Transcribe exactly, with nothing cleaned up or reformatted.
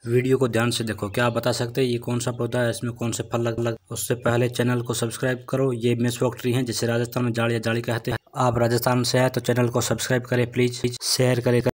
Video को ध्यान से देखो। क्या आप बता सकते हैं ये कौन सा पौधा है, इसमें कौन से फल लग लग उससे पहले चैनल को सब्सक्राइब करो। ये मेसवॉक ट्री है जिसे राजस्थान में जाड़ या जाड़ी कहते हैं। आप राजस्थान से हैं तो चैनल को सब्सक्राइब करें प्लीज, शेयर करें।